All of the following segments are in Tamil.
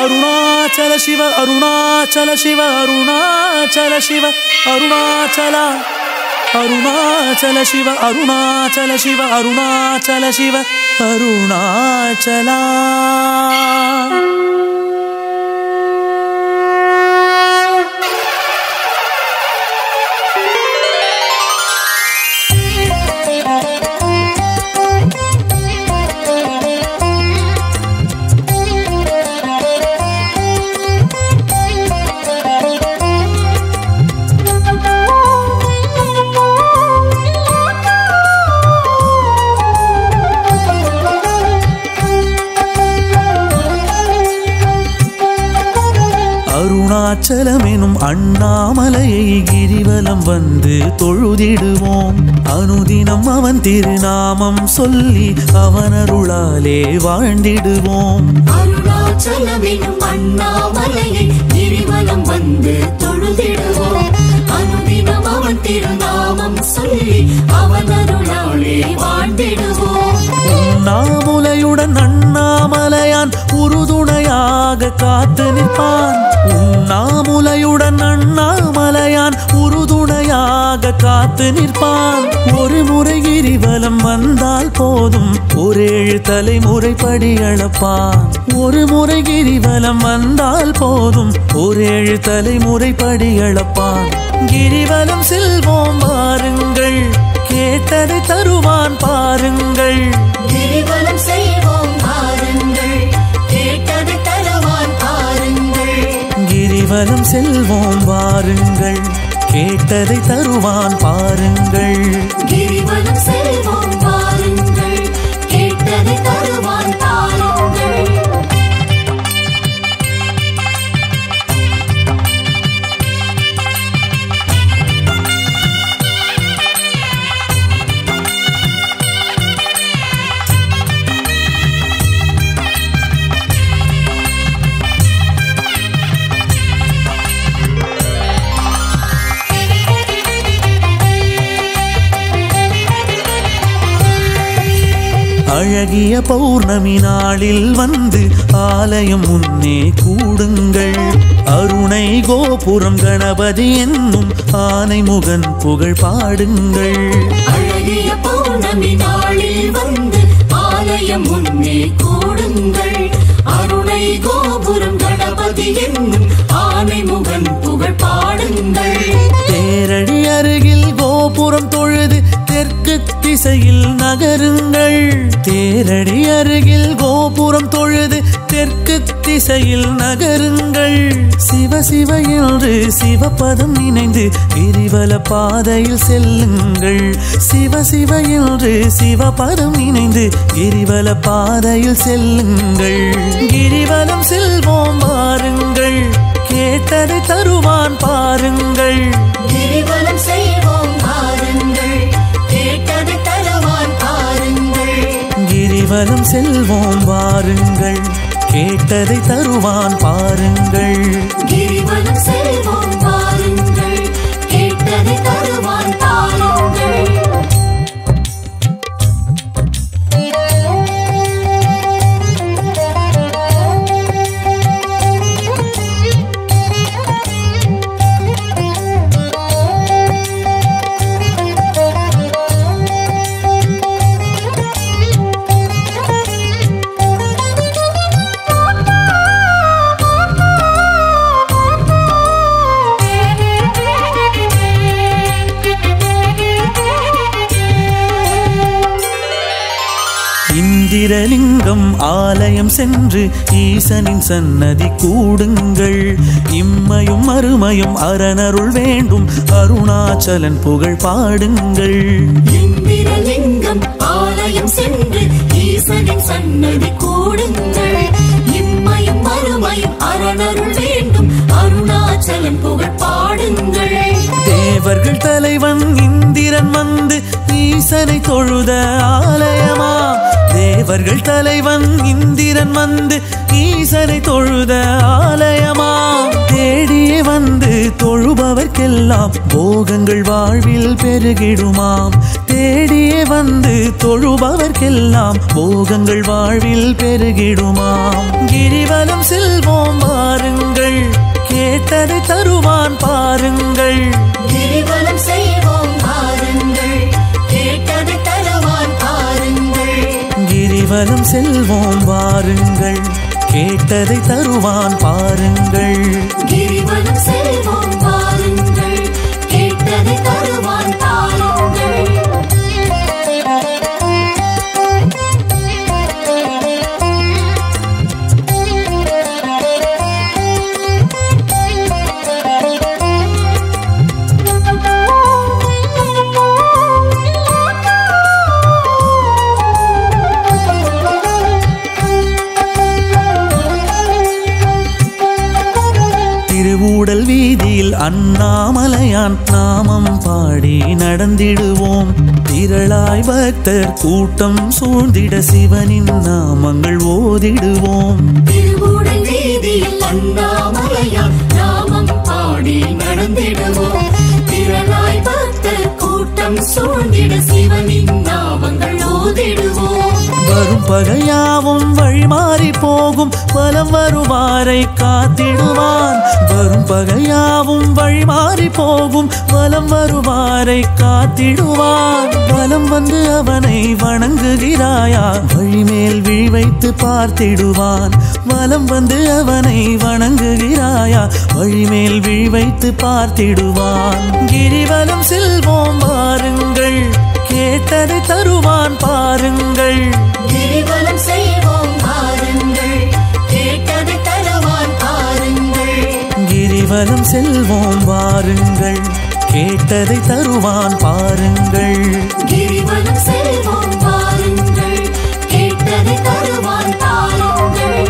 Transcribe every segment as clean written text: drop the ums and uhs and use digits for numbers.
Arunachala Shiva, Arunachala Shiva, Arunachala Shiva, Arunachala, Arunachala Shiva, Arunachala Shiva, Arunachala Shiva, Arunachala. அருணாச்சலமெனும் அண்ணாமலையை கிரிவலம் வந்து தொழுதிடுவோம். அனுதினம் அவன் திருநாமம் சொல்லி அவன் அருளாலே வாழ்ந்திடுவோம். அருணாச்சலமெனும் அண்ணாமலையை கிரிவலம் வந்து தொழுதிடுவோம். அனுதினம் அவன் திருநாமம் சொல்லி அவன் அருளாலே வாழ்ந்திடுவோம். உண்ணாமுலையுடன் அண்ணாமலையான் உறுதுணையாக காத்து நிற்பான். உண்ணாமுலையுடன் அண்ணாமலையான் உறுதுணையாக காத்து நிற்பான். ஒரு முறை கிரிவலம் வந்தால் போதும் ஒரேழு தலைமுறை படி அளப்பான். ஒரு முறை கிரிவலம் வந்தால் போதும் ஒரேழு தலைமுறை படி அளப்பான். கிரிவலம் செல்வோம் வாருங்கள், கேட்டதை தருவான் பாருங்கள். கிரிவலம் செய்வோம் வாருங்கள், கேட்டதை தருவான் பாருங்கள். கிரிவலம் செல்வோம் வாருங்கள், கேட்டதை தருவான் பாருங்கள். கிரிவலம் செல்வோம் வாருங்கள், கேட்டதை தருவான் பாருங்கள். அழகிய பௌர்ணமி நாளில் வந்து ஆலயம் முன்னே கூடுங்கள். அருணை கோபுரம் கணபதி என்னும் ஆனை முகன் புகழ் பாடுங்கள். அழகிய பௌர்ணமி நாளில் வந்து ஆலயம் முன்னே கூடுங்கள். அருணை கோபுரம் கணபதி என்னும் ஆனை முகன் புகழ் பாடுங்கள். தேரடி அருகில் கோபுரம் தொழுது தெற்கு திசையில் நகருங்கள். தேரடி அருகில் கோபுரம் தொழுது தெற்கு திசையில் நகருங்கள். சிவ சிவ என்று சிவபதம் நினைந்து கிரிவல பாதையில் செல்லுங்கள். சிவ சிவ என்று சிவபதம் நினைந்து கிரிவல பாதையில் செல்லுங்கள். கிரிவலம் செல்வோம் வாருங்கள், கேட்டதை தருவான் பாருங்கள். கிரிவலம் செய்வோம் வாருங்கள், கேட்டதை தருவான் பாருங்கள். கிரிவலம் செல்வோம் வாருங்கள், கேட்டதை தருவான் பாருங்கள். கிரிவலம் செல்வோம் வாருங்கள், கேட்டதை தருவான் பாருங்கள். இந்திரலிங்கம் ஆலயம் சென்று ஈசனின் சன்னதி கூடுங்கள். இம்மையும் அருமையும் அரணருள் வேண்டும் அருணாச்சலன் புகழ் பாடுங்கள். இந்திரலிங்கம் ஆலயம் சென்று ஈசனின் சன்னதி கூடுங்கள். இம்மையும் அருமையும் அரணருள் வேண்டும் அருணாச்சலன் புகழ் பாடுங்கள். தேவர்கள் தலைவன் இந்திரன் வந்து ஈசனை தொழுத ஆலயமா. தேவர்கள் தலைவன் இந்திரன் வந்து ஈசனை தொழுத ஆலயமா. தேடியே வந்து தொழுபவர்க்கெல்லாம் போகங்கள் வாழ்வில் பெருகிடுமாம். தேடியே வந்து தொழுபவர்க்கெல்லாம் போகங்கள் வாழ்வில் பெருகிடுமாம். கிரிவலம் செல்வோம் வாருங்கள், கேட்டதை தருவான் பாருங்கள். கிரிவலம் செய்வோம் வாருங்கள், கேட்டதை தருவான் பாருங்கள். கிரிவலம் செல்வோம் வாருங்கள், கேட்டதை தருவான் பாருங்கள். கிரிவலம் செல்வோம் வாருங்கள், கேட்டதை தருவான் பாருங்கள். திருவூடல் வீதியில் அண்ணாமலையான் நாமம் பாடி நடந்திடுவோம். திரளாய் பக்தர் கூட்டம் சூழ்ந்திட சிவனின் நாமங்கள் ஓதிடுவோம். திருவூடல் வீதியில் அண்ணாமலையான் நாமம் பாடி நடந்திடுவோம். திரளாய் பக்தர் கூட்டம் சூழ்ந்திட சிவனின் நாமங்கள் ஓதிடுவோம். வரும் பகையாவும் வழிமாறி போகும், வலம் வருவாரை காத்திடுவான். வரும் பகையாவும் வழிமாறி போகும், வலம் வருவாரை காத்திடுவான். வலம் வந்து அவனை வணங்குகிறாயா, வழிமேல் விழி வைத்து பார்த்திடுவான். வலம் வந்து அவனை வணங்குகிறாயா, வழிமேல் விழி வைத்து பார்த்திடுவான். கிரிவலம் செல்வோம் வாருங்கள், கேட்டதை தருவான் பாருங்கள். கிரிவலம் செய்வோம் வாருங்கள், கேட்டதை தருவான் பாருங்கள். கிரிவலம் செல்வோம் வாருங்கள், கேட்டதை தருவான் பாருங்கள். கிரிவலம் செல்வோம் வாருங்கள், கேட்டதை தருவான் பாருங்கள்.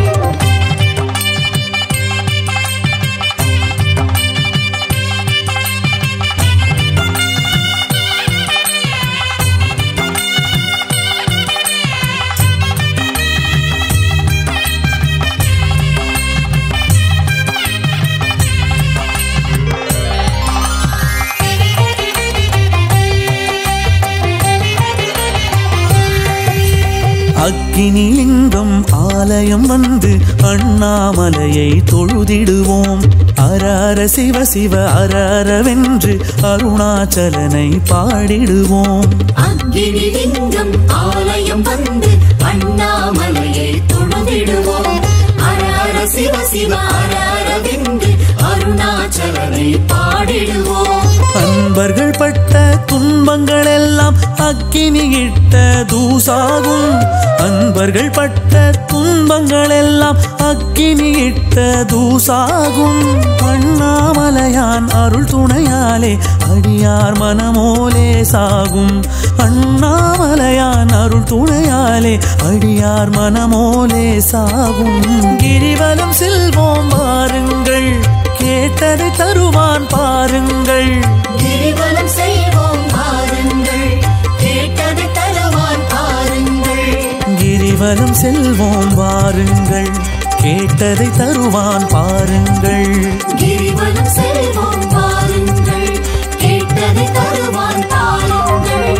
அக்கினி லிங்கம் ஆலயம் வந்து அண்ணாமலையை தொழுதிடுவோம். அரர சிவ சிவ அரரவென்று அருணாச்சலனை பாடிடுவோம். அக்கினி லிங்கம் ஆலயம் வந்து அண்ணாமலையை தொழுதிடுவோம். அரர சிவ சிவ அரரவென்று அருணாச்சலனை பாடிடுவோம். அன்பர்கள் பட்ட துன்பங்கள் எல்லாம் அக்கினியிட்ட தூசாகும். அன்பர்கள் பட்ட துன்பங்கள் எல்லாம் அக்கினியிட்ட தூசாகும். அண்ணாமலையான் அருள் துணையாலே அடியார் மனமோலே சாகும். அண்ணாமலையான் அருள் துணையாலே அடியார் மனமோலே சாகும். கிரிவலம் செல்வோம் வாருங்கள், கேட்டதை தருவான் பாருங்கள். கிரிவலம் செய்வோம் வாருங்கள், கேட்டதை தருவான் பாருங்கள். கிரிவலம் செல்வோம் வாருங்கள், கேட்டதை தருவான் பாருங்கள். கிரிவலம் செல்வோம் வாருங்கள், கேட்டதை தருவான் பாருங்கள்.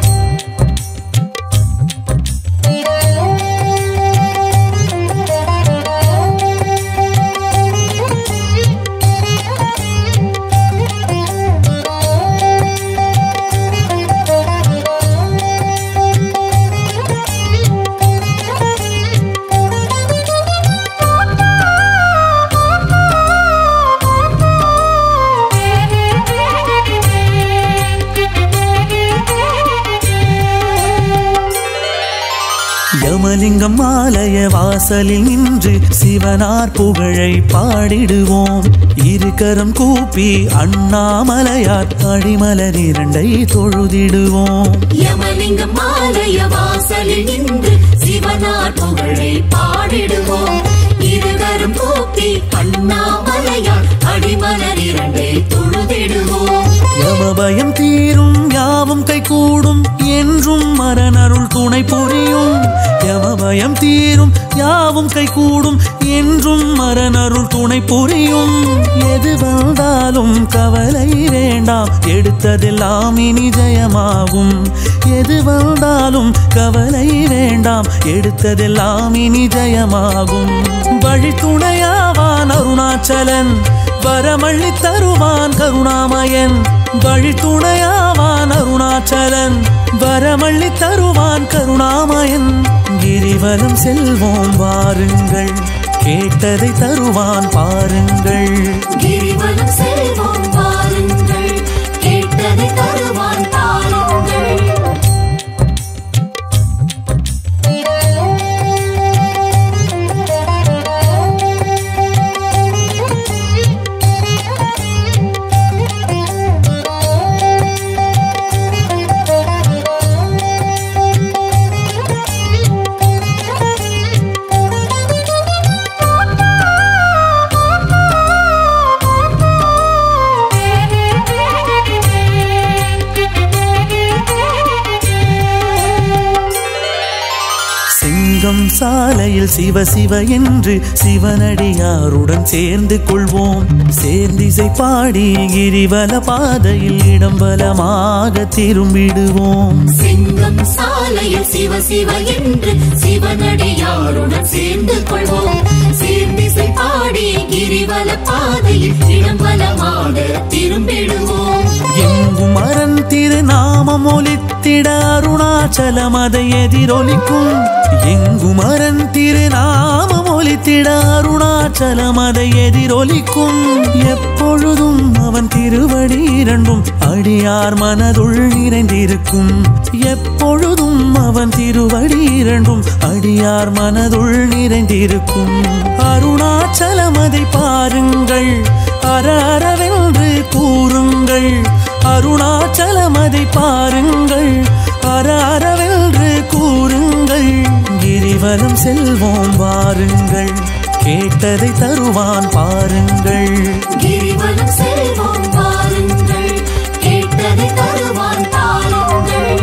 யமலிங்கம் ஆலய வாசலில் நின்று சிவனார் புகழை பாடிடுவோம். இருக்கரம் கூப்பி அண்ணாமலையார் அடிமலர் இரண்டை தொழுதிடுவோம். யமலிங்கம் ஆலய வாசலில் நின்று சிவனார் புகழை பாடிடுவோம். இருகரம் கூப்பி அண்ணாமலையார் அடிமலர் இரண்டை தொழுதிடுவோம். யமபயம் தீரும் யாவும் கைகூடும் என்றும் மரணருள் துணை புரியும். யமபயம் பயம் தீரும் யாவும் கைகூடும் என்றும் மரணருள் துணை புரியும். எது வந்தாலும் கவலை வேண்டாம், எடுத்ததெல்லாம் இனி ஜெயமாகும். எது வந்தாலும் கவலை வேண்டாம், எடுத்ததெல்லாம் இனி ஜெயமாகும். வழித்துணையாவான் அருணாச்சலன், வரமள்ளி தருவான் கருணாமயன். வழித்துணையாவான் அருணாச்சலன், வரமள்ளி தருவான் கருணாமயன். கிரிவலம் செல்வோம் வாருங்கள், கேட்டதை தருவான் பாருங்கள். கிரிவலம் செல்வோம் வாருங்கள், கேட்டதை தருவான் பாருங்கள். சாலையில் சிவ சிவ என்று சிவனடியாருடன் சேர்ந்து கொள்வோம். சேர்ந்திசை பாடி கிரிவல பாதையில் இடம்பலமாக திரும்பிடுவோம். சிங்கம் சாலையில் சிவ சிவ என்று சிவனடியாருடன் சேர்ந்து கொள்வோம். சேர்ந்திசை பாடி கிரிவல பாதையில் இடம்பலமாக திரும்பிடுவோம். எங்கும் அரண் திருநாமம் ஒலித்திட அருணாச்சலம் அதை எதிரொலிக்கும். எங்கும் அரண் திருநாமம் ஒலித்திட அருணாச்சலம் அதை எதிரொலிக்கும். எப்பொழுதும் அவன் திருவடி இரண்டும் அடியார் மனதுள் நிறைந்திருக்கும். எப்பொழுதும் அவன் திருவடி இரண்டும் அடியார் மனதுள் நிறைந்திருக்கும். அருணாச்சலம் அதை பாருங்கள், அர அரவென்று கூறுங்கள். அருணாச்சலம் அதை பாருங்கள், அர அரவென்று கூறுங்கள். கிரிவலம் செல்வோம் வாருங்கள், கேட்டதை தருவான் பாருங்கள். கிரிவலம் செல்வோம் வாருங்கள், கேட்டதை தருவான் பாருங்கள்.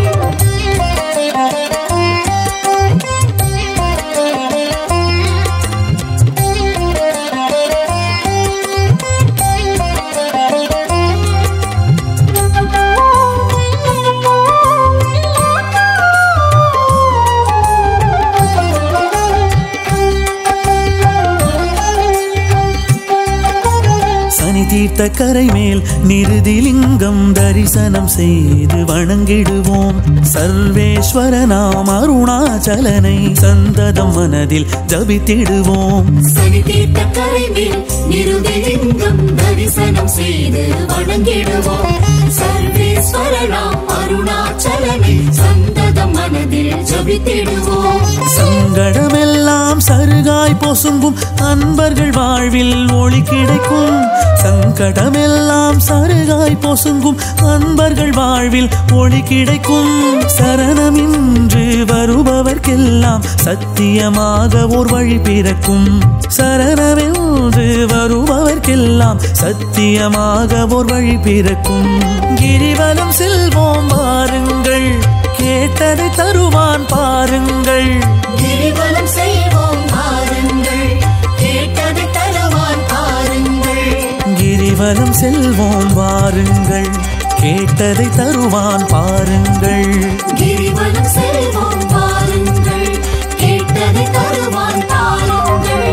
தீர்த்த கரை மேல் நிருதிலிங்கம் தரிசனம் செய்து வணங்கிடுவோம். சர்வேஸ்வர நாம் அருணாச்சலனை சந்ததம் மனதில் ஜபித்திடுவோம். சனி தீர்த்த கரை மேல் நிருதிலிங்கம் தரிசனம் செய்து வணங்கிடுவோம். சர்வேஸ்வர நாம் அருணாச்சலனை சந்ததம் மனதில் ஜபித்திடுவோம். சங்கடமெல்லாம் சருகாய் பொசுங்கும் அன்பர்கள் வாழ்வில் ஒளி கிடைக்கும். சங்கடமெல்லாம் சருகாய் பொசுங்கும் அன்பர்கள் வாழ்வில் ஒளி கிடைக்கும். சரணமின்று வருபவர்க்கெல்லாம் சத்தியமாக ஓர் வழி பிறக்கும். சரணமின்று வருபவர்க்கெல்லாம் சத்தியமாக ஓர் வழி பிறக்கும். கிரிவலம் செல்வோம் வாருங்கள், கேட்டதை தருவான் பாருங்கள். கிரிவலம் செய்வோம் வாருங்கள், கேட்டதை தருவான் பாருங்கள். கிரிவலம் செல்வோம் வாருங்கள், கேட்டதை தருவான் பாருங்கள். கிரிவலம் செல்வோம் வாருங்கள், கேட்டதை தருவான் பாருங்கள்.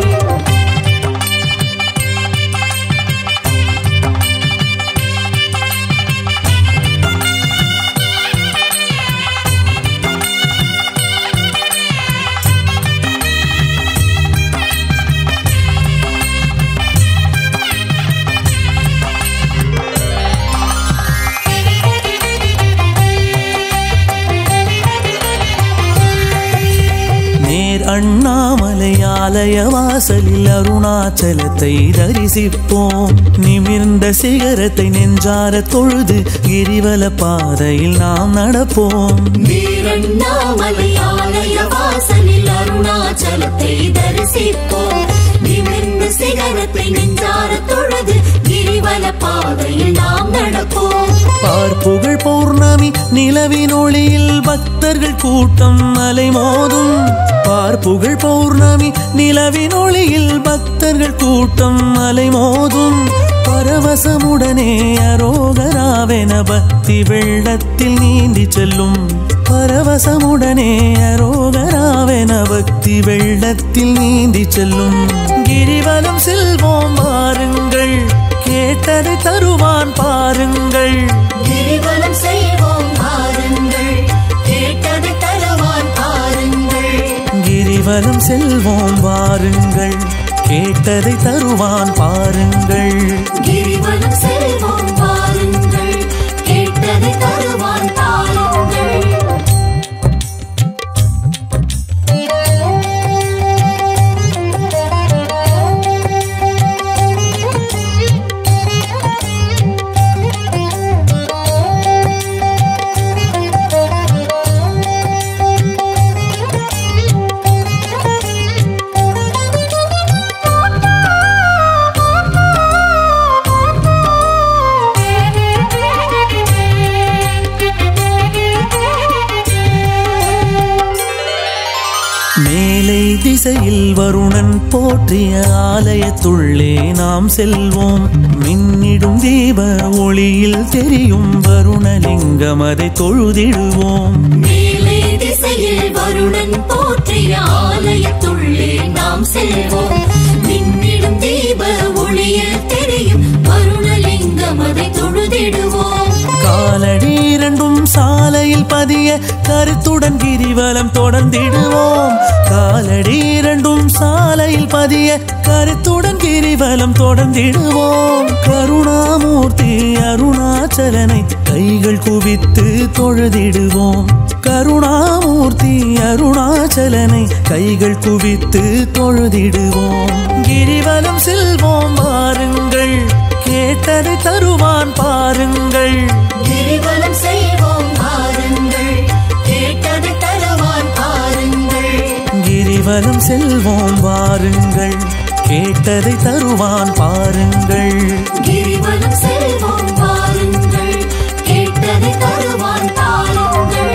அண்ணாமலை ஆலய வாசலில் அருணாச்சலத்தை தரிசிப்போம். நிமிர்ந்த சிகரத்தை நெஞ்சார தொழுது கிரிவல பாதையில் நாம் நடப்போம். அண்ணாமலை ஆலய வாசலில் அருணாச்சலத்தை தரிசிப்போம். நிமிர்ந்த சிகரத்தை நெஞ்சார தொழுது கிரிவல பாதையில் நாம் நடப்போம். பார்ப்புகழ் பௌர்ணமி நிலவின் ஒளியில் பக்தர்கள் கூட்டம் அலைமோதும் பார்ப்புகழ் பௌர்ணமி நிலவின் ஒளியில் பக்தர்கள் கூட்டம் அலைமோதும் பரவசமுடனே அரோகராவென பக்தி வெள்ளத்தில் நீந்தி செல்லும் பரவசமுடனே அரோகராவென பக்தி வெள்ளத்தில் நீந்தி செல்லும் கிரிவலம் செல்வோம் வாருங்கள் கேட்டதை தருவான் பாருங்கள் கிரிவலம் செய்வோம் வாருங்கள் கேட்டதை தருவான் பாருங்கள் கிரிவலம் செல்வோம் வாருங்கள் கேட்டதை தருவான் பாருங்கள் கிரிவலம் செல்வோம் வாருங்கள் கேட்டதை தருவான் பாருங்கள் மேலை திசையில் வருணன் போற்றிய ஆலயத்துள்ளே நாம் செல்வோம் மின்னிடும் தீப ஒளியில் தெரியும் வருணலிங்கம் அதை தொழுதிடுவோம் மேலே திசையில் வருணன் போற்றிய ஆலயத்துள்ளே நாம் செல்வோம் மின்னிடும் தீப ஒளியில் தெரியும் வருணலிங்கம் அதை தொழுதிடுவோம் காலடி இரண்டும் சாலையில் பதிய கருத்துடன் கிரிவலம் தொடர்ந்திடுவோம் காலடி இரண்டும் சாலையில் பதிய கருத்துடன் கிரிவலம் தொடர்ந்திடுவோம் கருணாமூர்த்தி அருணாச்சலனை கைகள் குவித்து தொழுதிடுவோம் கருணாமூர்த்தி அருணாச்சலனை கைகள் குவித்து தொழுதிடுவோம் கிரிவலம் செல்வோம் வாருங்கள் கேட்டதை தருவான் பாருங்கள் கிரிவலம் செய்வோம் வாருங்கள் கேட்டதை தருவான் பாருங்கள் கிரிவலம் செல்வோம் வாருங்கள் கேட்டதை தருவான் பாருங்கள் கிரிவலம் செல்வோம் வாருங்கள் கேட்டதை தருவான் பாருங்கள்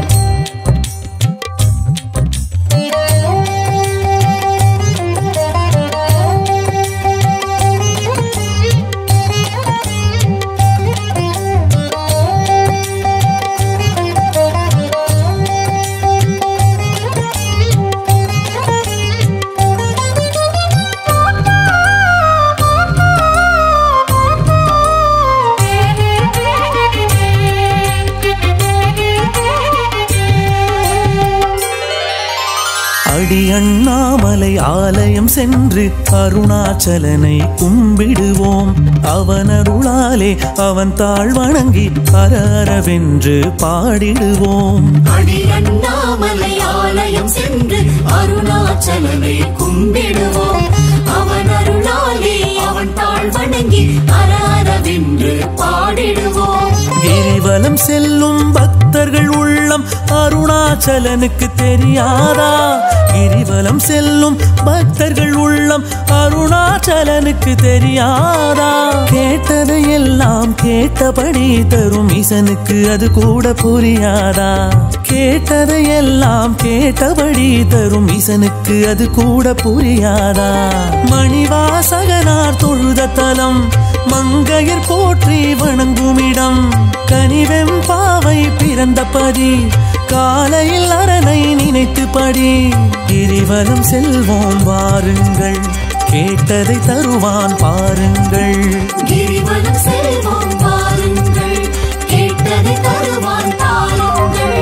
அடி அண்ணாமலை ஆலயம் சென்று அருணாச்சலனை கும்பிடுவோம் அவன் அருளாலே அவன் தாழ் வணங்கி அரவென்று பாடிடுவோம் அடி அண்ணாமலை ஆலயம் சென்று அருணாச்சலனை கும்பிடுவோம் அவன் அருளாலே அவன் தாழ் வணங்கி அரவென்று பாடிடுவோம் கிரிவலம் செல்லும் பக்தர்கள் உள்ளம் அருணாச்சலனுக்கு தெரியாதா கிரிவலம் செல்லும் பக்தர்கள் உள்ளம் அருணாச்சலனுக்கு தெரியாதா கேட்டதையெல்லாம் கேட்டபடி தரும் ஈசனுக்கு அது கூட புரியாதா கேட்டதையெல்லாம் கேட்டபடி தரும் ஈசனுக்கு அது கூட புரியாதா மணிவாசகனார் தொழுத தலம் மங்கையர் போற்றி வணங்குமிடம் கனிவெம் பாவை பிறந்த பதி காலையில் அரனை நினைத்து படி கிரிவலம் செல்வோம் வாருங்கள் கேட்டதை தருவான் பாருங்கள் கிரிவலம் செல்வோம் வாருங்கள் கேட்டதை தருவான் பாருங்கள்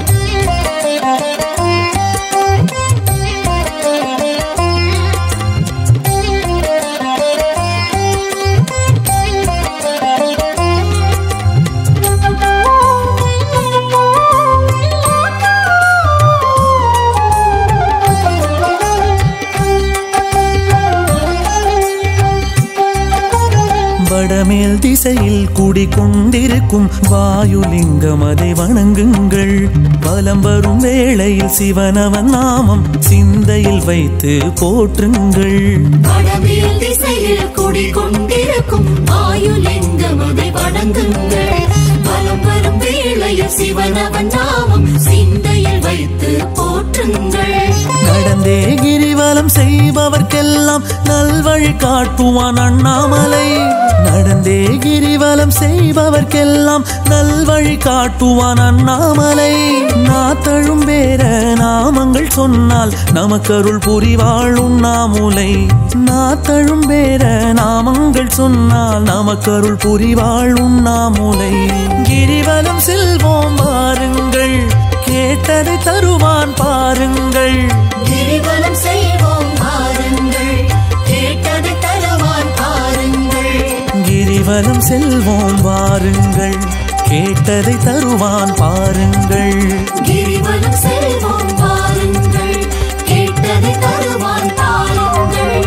வடமேல் திசையில் குடிகொண்டிருக்கும் வாயுலிங்கம் அதை வணங்குங்கள் பலம் வரும் வேளையில் சிவனவன் நாமம் சிந்தையில் வைத்து போற்றுங்கள் வடமேல் திசையில் குடிகொண்டிருக்கும் வாயுலிங்கம் அதை வணங்குங்கள் வலம் வரும் வேளையில் சிவனவன் நாமம் சிந்தையில் வைத்து போற்றுங்கள். நடந்தே கிரிவலம் செய்பவர்க்கெல்லாம் நல்வழி காட்டுவான் அண்ணாமலை. நடந்தே கிரிவலம் செய்பவர்க்கெல்லாம் நல்வழி காட்டுவான் அண்ணாமலை. நாத்தழும் வேற நாமங்கள் சொன்னால் நமக்கருள் புரிவாள் உண்ணாமுலை. நாத்தழும் வேற நாமங்கள் சொன்னால் நமக்கருள் புரிவாள் உண்ணாமுலை. கிரிவலம் செல்வோம் வாருங்கள், கேட்டதை தருவான் பாருங்கள். கிரிவலம் செய்வோம் வாருங்கள், கேட்டதை தருவான் பாருங்கள். கிரிவலம் செல்வோம் வாருங்கள், கேட்டதை தருவான் பாருங்கள். கிரிவலம் செல்வோம் வாருங்கள், கேட்டதை தருவான் பாருங்கள்.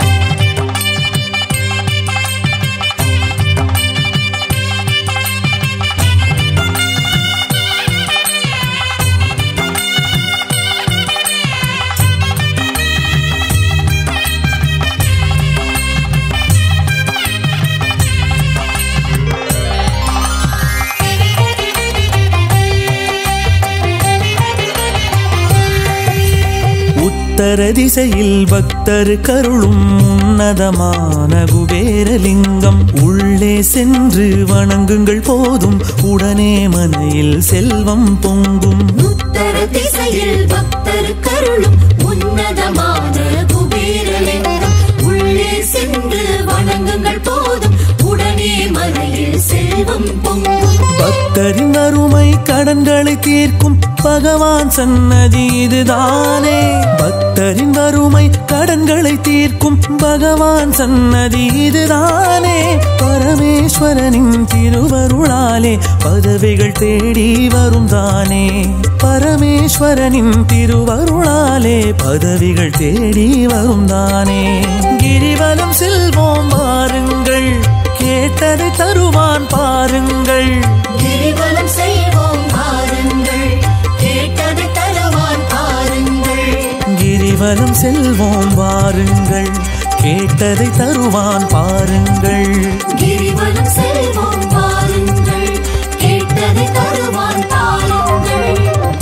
உத்தர திசையில் பக்தரு கருளும் உன்னதமான குபேரலிங்கம். உள்ளே சென்று வணங்குங்கள் போதும், உடனே மனையில் செல்வம் பொங்கும். உத்தர திசையில் பக்தர் கருளும் உன்னதமான குபேரலிங்கம். உள்ளே சென்று வணங்குங்கள் போதும், உடனே மனையில் செல்வம் பொங்கும். பக்தரின் அருமை கடன்களை தீர்க்கும் பகவான் சன்னதி இதுதானே. பக்தரின் வறுமை கடன்களை தீர்க்கும் பகவான் சன்னதி இதுதானே. பரமேஸ்வரனின் திருவருளாலே பதவிகள் தேடி வரும் தானே. பரமேஸ்வரனின் திருவருளாலே பதவிகள் தேடி வரும் தானே. கிரிவலம் செல்வோம் வாருங்கள், கேட்டதை தருவான் பாருங்கள். கிரிவலம் செய்வோம் வாருங்கள், கேட்டதை தருவான் பாருங்கள். கிரிவலம் செல்வோம் வாருங்கள், கேட்டதை தருவான் பாருங்கள். கிரிவலம் செல்வோம் வாருங்கள், கேட்டதை தருவான் பாருங்கள்.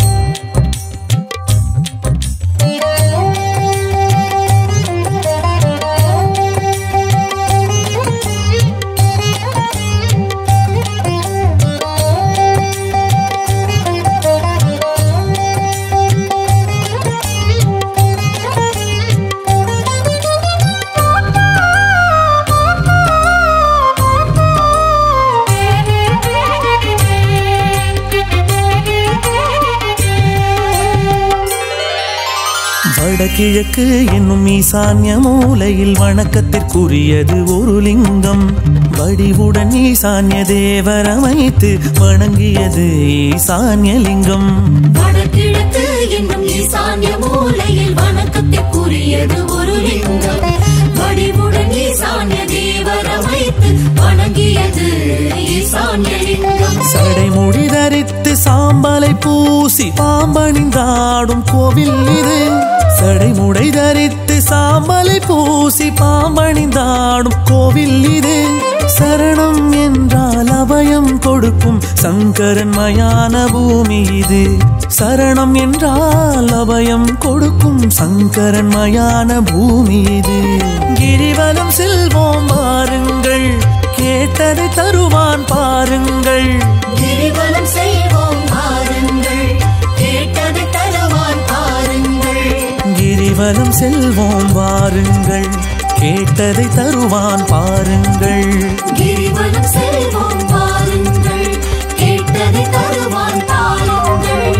வடகிழக்கு என்னும் ஈசான்ய மூலையில் வணக்கத்திற்குரியது ஒரு லிங்கம். வடிவுடன் ஈசான்ய தேவர் அமைத்து வணங்கியது ஈசான்ய லிங்கம். வடகிழக்கு என்னும் ஈசான்ய மூலையில் வணக்கத்திற்குரியது ஒரு லிங்கம். வடிவுடன் ஈசான்ய தேவர் அமைத்து வணங்கியது ஈசான்ய லிங்கம். சடைமுடி தரித்து சாம்பலை பூசி பாம்பணிந்தாடும் கோவில் இது. சடைமுடை தரித்து சாம்பலை பூசி பாம்பணிந்தாடும் கோவில் இது. சரணம் என்றால் அபயம் கொடுக்கும் சங்கரன் மயான பூமி இது. சரணம் என்றால் அபயம் கொடுக்கும் சங்கரன் மயான பூமி இது. கிரிவலம் செல்வோம் வாருங்கள், கேட்டதை தருவான் பாருங்கள். கிரிவலம் செய்வோம் வாருங்கள், கேட்டதை தருவான் பாருங்கள். கிரிவலம் செல்வோம் வாருங்கள், கேட்டதை தருவான் பாருங்கள். கிரிவலம் செல்வோம் வாருங்கள், கேட்டதை தருவான் பாருங்கள்.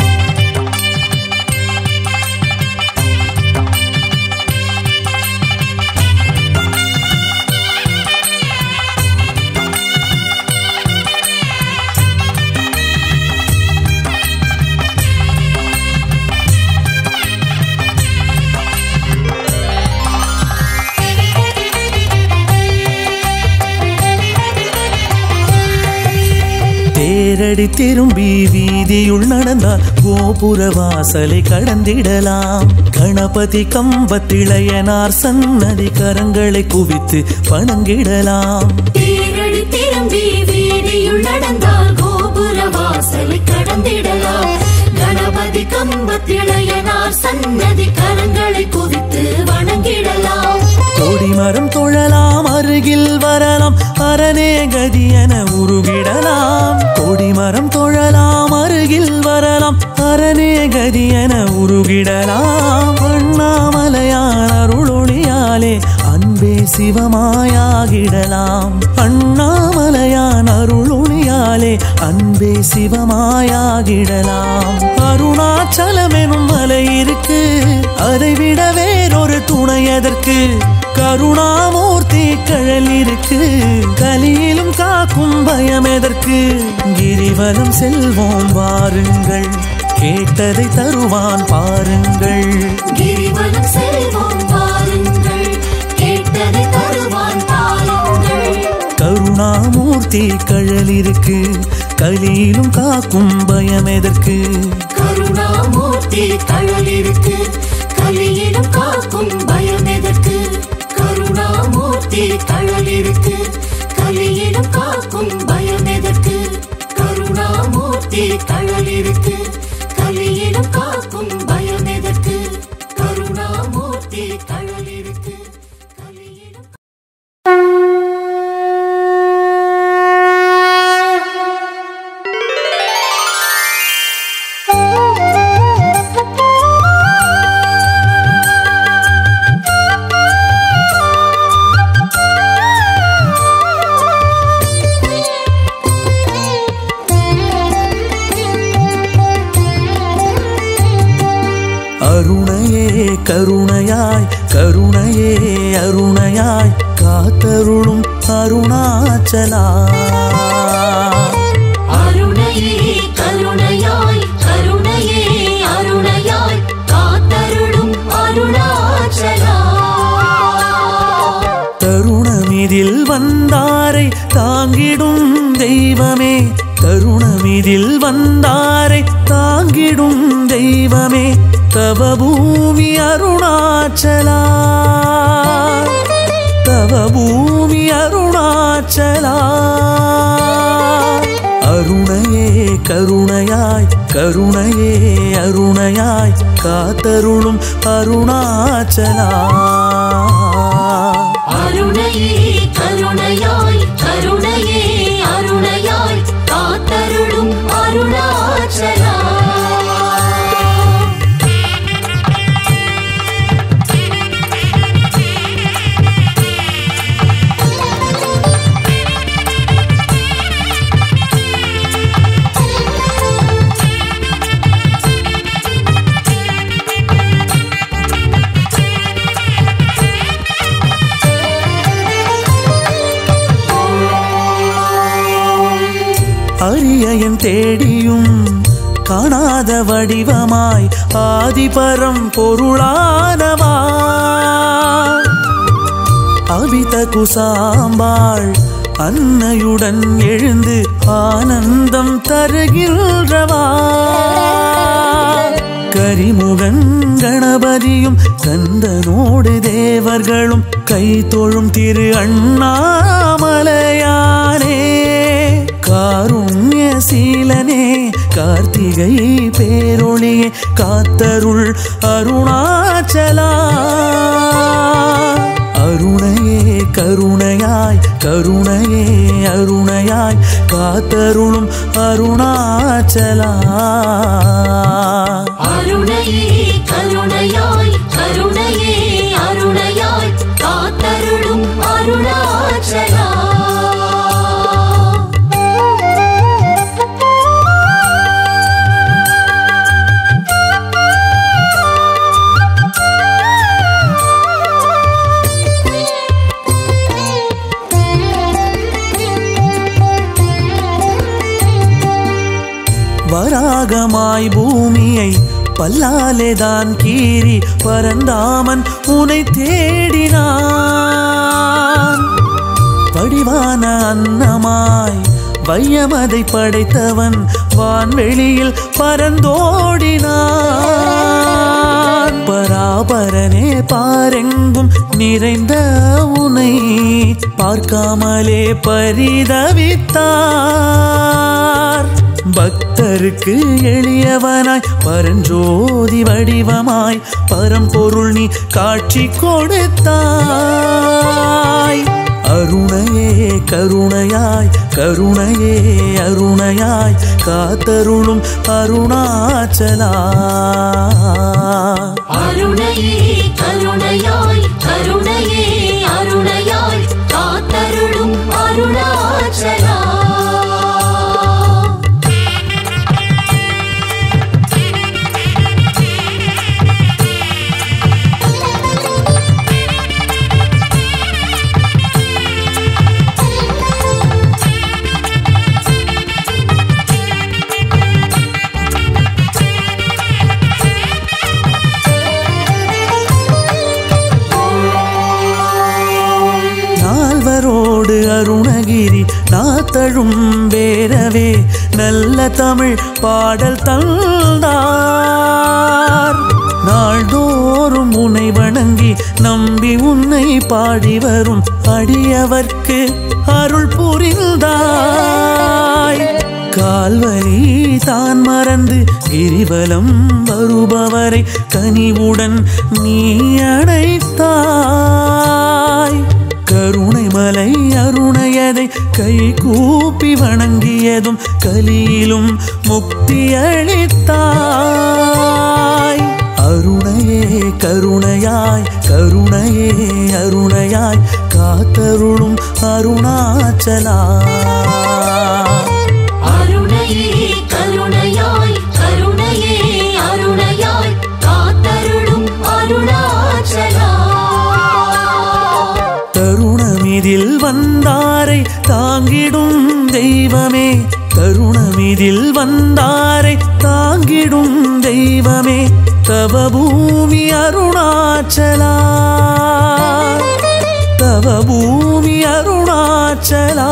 தேரடி திரும்பி வீதியுள் நடந்தால் கோபுர வாசலை கடந்திடலாம். கணபதி கம்பத்திளையனார் சன்னதி கரங்களை குவித்து வணங்கிடலாம். தேரடி திரும்பி வீதியுள் நடந்தால் கோபுரவாசலை கடந்திடலாம். கணபதி கம்பத்திளையனார் சன்னதி கரங்களை குவித்து வணங்கிடலாம். கொடிமரம் தொழலாம், அருகில் வரலாம், அரணே கதி என உருகிடலாம். கொடிமரம் தொழலாம், அருகில் வரலாம், அரணே கதி என உருகிடலாம். அண்ணாமலையான் அருளொளியாலே அன்பே சிவமாயாகிடலாம். அண்ணாமலையான் அருளொளியாலே அன்பே சிவமாயாகிடலாம். அருணாச்சலமெனும் மலை இருக்கு, அதை விட வேறொரு துணை எதற்கு? கருணாமூர்த்தி கழல் இருக்கு, கலியிலும் காக்கும் பயம் எதற்கு? கிரிவலம் செல்வோம் வாருங்கள், கேட்டதை தருவான் பாருங்கள். கிரிவலம் செல்வோம் வாருங்கள், கேட்டதை தருவான் பாருங்கள். கருணாமூர்த்தி கழல் இருக்கு, கலியிலும் காக்கும் பயம் எதற்கு? கருணாமூர்த்தி கழல் இருக்கு, கலியிலும் காக்கும் பயம் எதற்கு? கருணாமூர்த்தி கழல் இருக்கு, கலியிலும் காக்கும் பயம் எதற்கு? கருணாமூர்த்தி கழல் இருக்கு, கலியிலும் காக்கும் பயம் எதற்கு? கருணாமூர்த்தி கழல் இருக்கு, கலியிலும் அருணையே கருணையாய், கருணையே அருணையாய் காத்தருளும் அருணாச்சலா. அருணையே கருணையாய், கருணையே அருணையாய் காத்தருளும் அருணாச்சலா. தருணமிதில் வந்தாரை தாங்கிடும் தெய்வமே, தருணமிதில் வந்தாரை தாங்கிடும் தெய்வமே, தவபூமி அருணாச்சலா, தவபூமி அருணாச்சலா. அருணையே கருணையாய், கருணையே அருணையாய் காத்தருளும் அருணாச்சலா. அருணையே கருணையாய், கருணையே அருணையாய் காத்தருளும் அருணாச்சலா. அரியன் தேடியும் காணாத வடிவமாய் ஆதிபரம் பொருளானவா, அவித குசாம்பாள் அன்னையுடன் எழுந்து ஆனந்தம் தருகின்றவா. கரிமுகன் கணபதியும் கந்தனோடு தேவர்களும் கைதொழும் திரு அண்ணாமலையானே, காருண்ய சீலனே கார்த்திகை பேரொளியே காத்தருள் அருணாச்சலா. அருணையே கருணையாய், கருணையே அருணையாய் காத்தருளும் அருணாச்சலா. அருணையே கருணையாய், கருணையே அருணையாய் காத்தருளும் அருணாச்சலா. வராகமாய் பூமியை பல்லாலேதான் கீறி பரந்தாமன் உனை தேடினான். வடிவான அன்னமாய் வையமதை படைத்தவன் வான்வெளியில் பரந்தோடினான். பராபரனே பாரெங்கும் நிறைந்த உனை பார்க்காமலே பரிதவித்தார். பக்தருக்கு எளியவனாய் பரஞ்சோதி வடிவமாய் பரம்பொருள் நீ காட்சி கொடுத்தாய். அருணையே கருணையாய் கருணையே அருணையாய் காத்தருளும் அருணாச்சலா. அருணையே கருணையாய் கருணையே அருணையாய் காத்தருளும் அருணாச்சலா. அருணகிரி நாத்தழும் வேரவே நல்ல தமிழ் பாடல் தந்தார். நாள்தோறும் உன்னை வணங்கி நம்பி உன்னை பாடி வரும் அடியவர்க்கு அருள் புரிந்தாய். கால்வலி தான் மறந்து கிரிவலம் வருபவரை கனிவுடன் நீ அழைத்தாய். கருணை மலை அருணையதை கை கூப்பி வணங்கியதும் கலியிலும் முக்தி அளித்தாய். அருணையே கருணையாய் கருணையே அருணையாய் காத்தருளும் அருணாச்சலா. அருணையே கருணையாய் கருணையே அருணையாய் காத்தருளும் அருணாச்சலா. தருணமிதில் வந்தாரை தாங்கிடும் தெய்வமே தருணமிதில் வந்தாரை தாங்கிடும் தெய்வமே தவபூமி அருணாச்சலா தவபூமி அருணாச்சலா.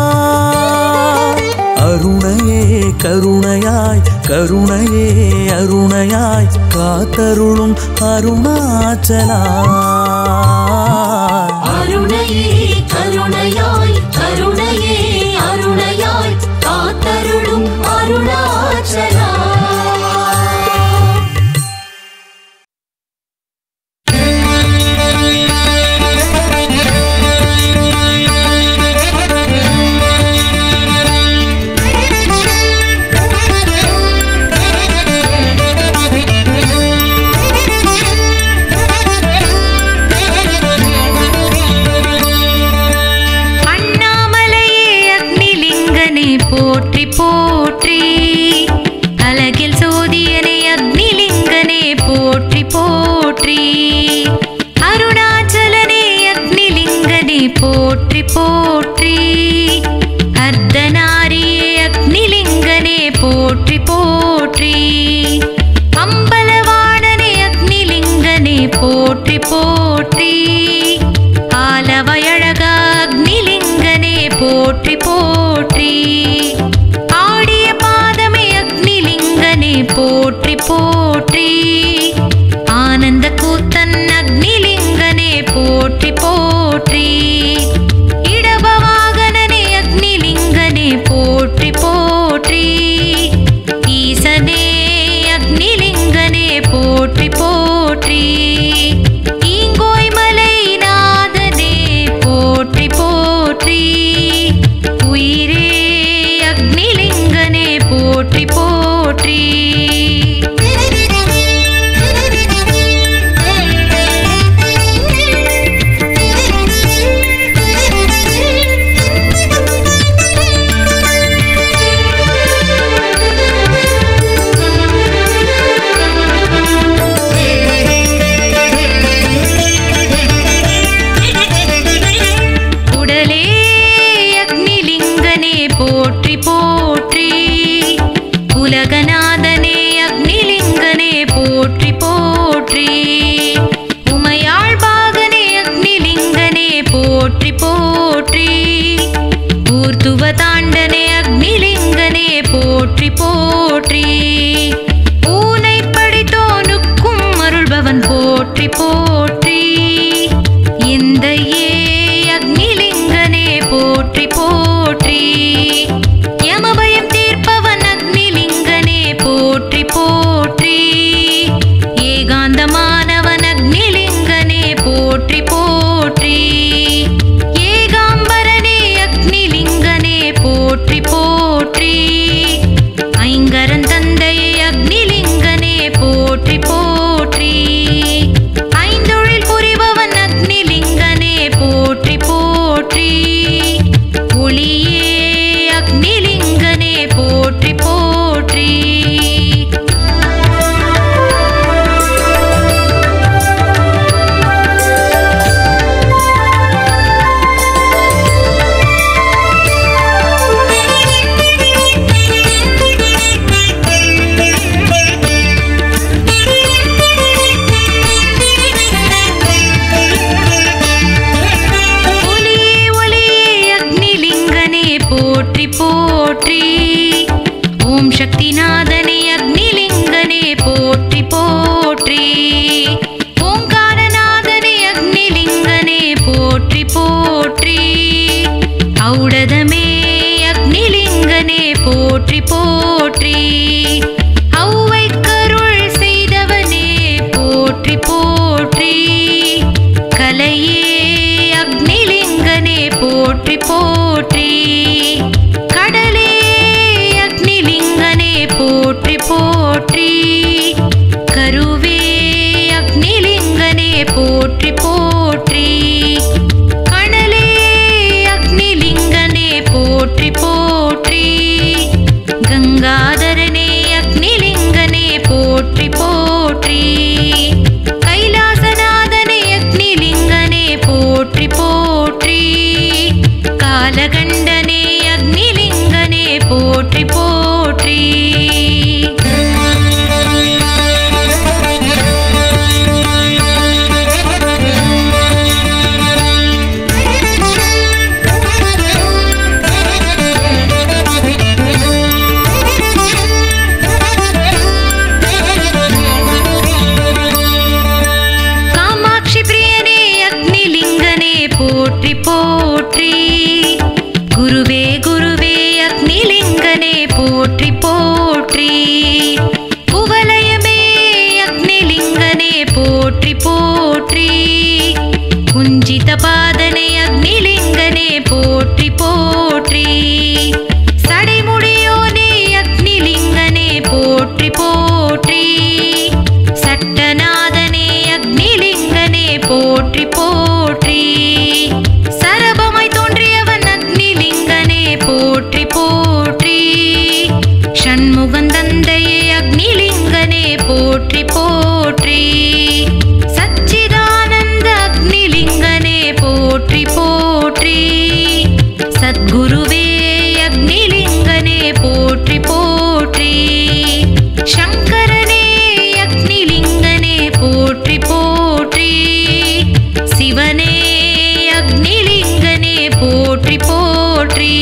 அருணையே கருணையாய் கருணையே அருணையாய் காத்தருளும் அருணாச்சலா. அருணையே கருணையாய் கருணையே அருணையாய் காத்தருளும் அருணாச்சலா. போற்றி போற்றி அழகில் சோதியனே அக்னிலிங்கனே போற்றி போற்றி அருணாச்சலனே அக்னிலிங்கனே போற்றி போற்றி அர்த்தநாரியே அக்னிலிங்கனே போற்றி போற்றி அம்பலவாணனே அக்னிலிங்கனே போற்றி போற்றி ஆலவயழகா அக்னிலிங்கனே போற்றி போற்றி ஆடிய பாதமே அக்னிலிங்கனே போற்றி போற்றி ஆனந்த கூத்தன் அக்னிலிங்கனே போற்றி போற்றி இடபவாகனனே அக்னிலிங்கனே போற்றி போற்றி ஈசனே அக்னிலிங்கனே போற்றி போற்றி ஈங்கோய் மலை நாதனே போற்றி போற்றி உயிரே போற்றி போற்றி. ஔடதமே அக்னிலிங்கனே போற்றி போற்றி. ஔவைக்கருள் செய்தவனே போற்றி போற்றி. கலையே அக்னிலிங்கனே போற்றி போற்றி. கடலே அக்னிலிங்கனே போற்றி போற்றி. கருவே அக்னிலிங்கனே போற்றி போற்றி. கணலே அக்னிலிங்கனே போற்றி போற்றி. கங்காதரனே அக்னிலிங்கனே போற்றி போற்றி. கைலாசநாதனே அக்னிலிங்கனே போற்றி போற்றி. காலகண்டனே அக்னிலிங்கனே போற்றி போற்றி. காமாட்சி பிரியனே அக்னிலிங்கனே போற்றி போற்றி. குருவே குருவே அக்னிலிங்கனே போற்றி போற்றி. குவலயமே அக்னிலிங்கனே போற்றி போற்றி. குஞ்சித பாதனே அக்னிலிங்கனே போற்றி போற்றி. சடைமுடியோனே அக்னிலிங்கனே போற்றி போற்றி. சட்டநாதனே அக்னிலிங்கனே போற்றி போற்றி. சரபமாய் தோன்றியவன் அக்னிலிங்கனே போற்றி போற்றி. ஷண்முகன் தந்தையே அக்னிலிங்கனே போற்றி போற்றி. சச்சிதானந்த அக்னிலிங்கனே போற்றி போற்றி. சத்குருவே அக்னிலிங்கனே போற்றி போற்றி. சங்கரனே அக்னிலிங்கனே போற்றி போற்றி. சிவனே அக்னிலிங்கனே போற்றி போற்றி.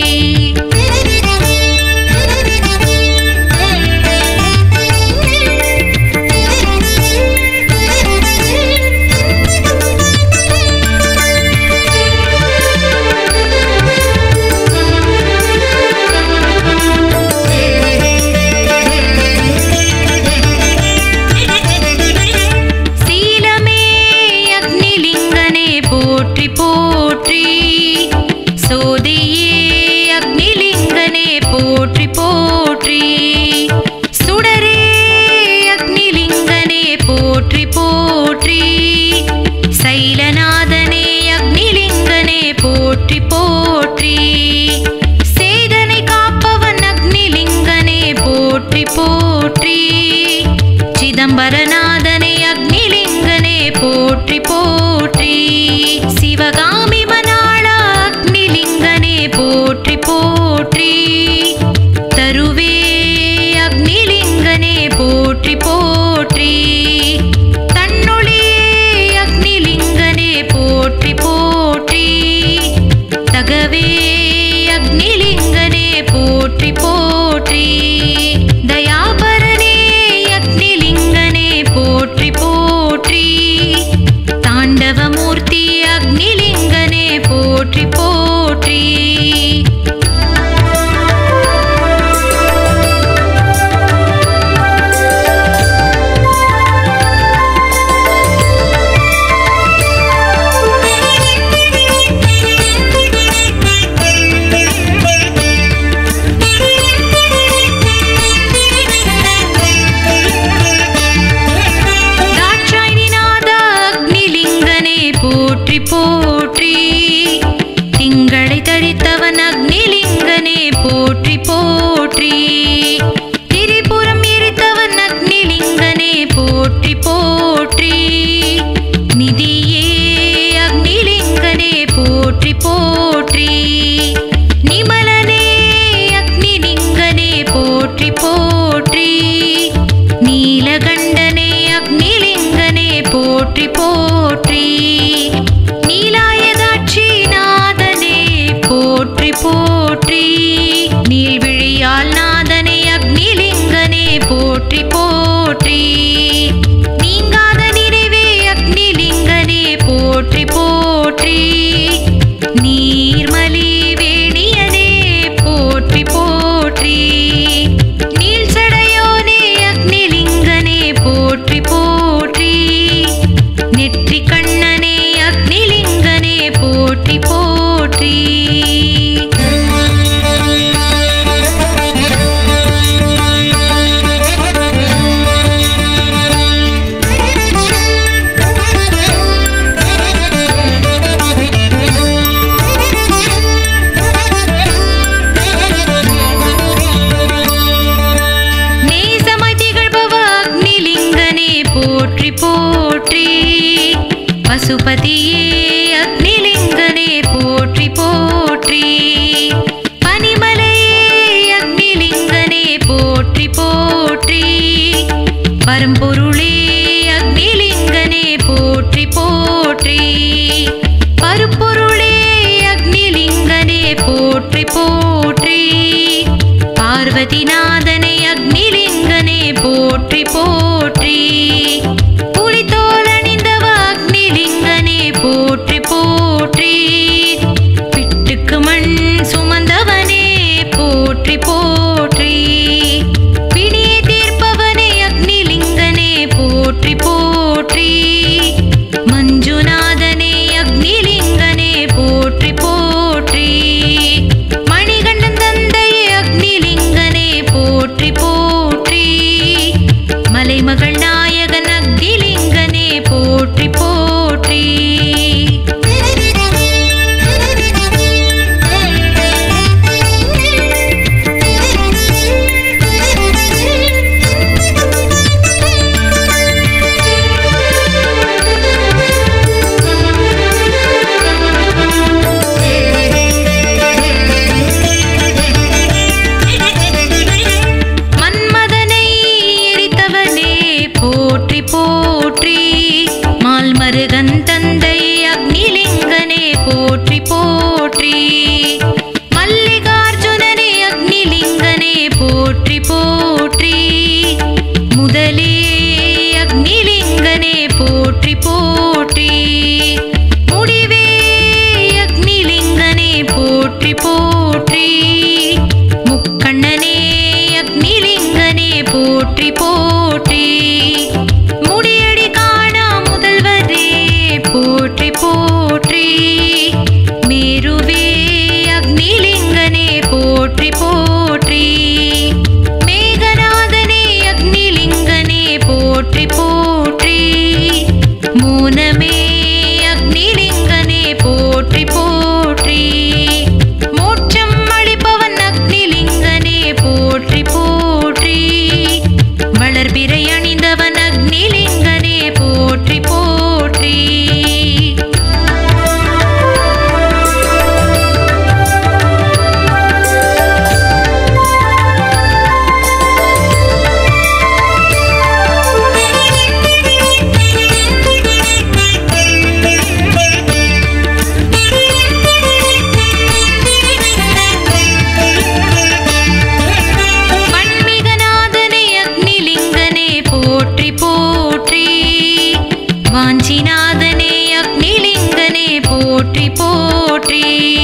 சீலமே அக்னிலிங்கனே போற்றி போற்றி. சோதியே அக்னிலிங்கனே போற்றி போற்றி. சுடரே அக்னிலிங்கனே போற்றி போற்றி. சைலநாதனே அக்னிலிங்கனே போற்றி போற்றி. சேதனை காப்பவன் அக்னிலிங்கனே போற்றி போற்றி. சிதம்பரநாதனே அக்னிலிங்கனே போற்றி போற்றி. சிவகாமி மணாளா அக்னிலிங்கனே போற்றி போற்றி. தருவே அக்னிலிங்கனே போற்றி போற்றி. தன்னொளியே அக்னிலிங்கனே போற்றி போற்றி. தகவே அக்னிலிங்கனே போற்றி போற்றி. தயாபரனே அக்னிலிங்கனே போற்றி போற்றி. தாண்டவமூர்த்தி அக்னிலிங்கனே போற்றி போற்றி. தாட்சாயினிநாத அக்னிலிங்கனே போற்றி போற்றி. திங்களை தரித்தவன் அக்னிலிங்கனே போற்றி போற்றி. திரிபுரம் எரித்தவன் அக்னிலிங்கனே போற்றி போற்றி. நிதியே அக்னிலிங்கனே போற்றி போற்றி. நிமலனே அக்னிலிங்கனே போற்றி போற்றி. நீலகண்டனே அக்னிலிங்கனே போற்றி போற்றி. நீலாயதாட்சிநாதனே போற்றி போற்றி. நீள்விழியால் நாதனே அக்னிலிங்கனே போற்றி போற்றி. நீங்காத நிறைவே அக்னிலிங்கனே போற்றி போற்றி. பசுபதியே அக்னிலிங்கனே போற்றி போற்றி. பனிமலையே அக்னிலிங்கனே போற்றி போற்றி. பரம்பொருளே அக்னிலிங்கனே போற்றி போற்றி. பருப்பொருளே அக்னிலிங்கனே போற்றி போற்றி. பார்வதிநாதனே அக்னிலிங்கனே போற்றி போற்றி. புலித்தோலணிந்தவ அக்னிலிங்கனே போற்றி போற்றி. பிட்டுக்கு மண் சுமந்தவனே போற்றி போற்றி. பிணியை தீர்ப்பவனே அக்னிலிங்கனே போற்றி போற்றி. மஞ்சுநாதனே அக்னிலிங்கனே போற்றி போற்றி. மணிகண்டன் தந்தையே அக்னிலிங்கனே போற்றி போற்றி. மலைமகள் நாயகன் அக்னிலிங்கனே போற்றி போற்றி. மன்மதனை எரித்தவனே போற்றி போற்றி. மால்மருகன் தந்தை அக்னிலிங்கனே போற்றி போற்றி. மல்லிகார்ஜுனனே அக்னிலிங்கனே போற்றி போற்றி. முதலே அக்னிலிங்கனே போற்றி போற்றி. முடிவே அக்னிலிங்கனே போற்றி போற்றி. முக்கண்ணனே அக்னிலிங்கனே போற்றி போற்றி. முடியடி காணா முதல்வரே போற்றி போற்றி. மேருவே அக்னிலிங்கனே போற்றி போற்றி. மேகநாதனே அக்னிலிங்கனே போற்றி போற்றி. மோனமே அக்னிலிங்கனே போற்றி போற்றி. மோட்சம் அளிப்பவன் அக்னிலிங்கனே போற்றி போற்றி. வளர்பிறை அணிந்தவன் அக்னிலிங்கனே போற்றி போற்றி. வன்மிகநாதனே அக்னிலிங்கனே போற்றி போற்றி. வாஞ்சிநாதனே அக்னிலிங்கனே போற்றி போற்றி.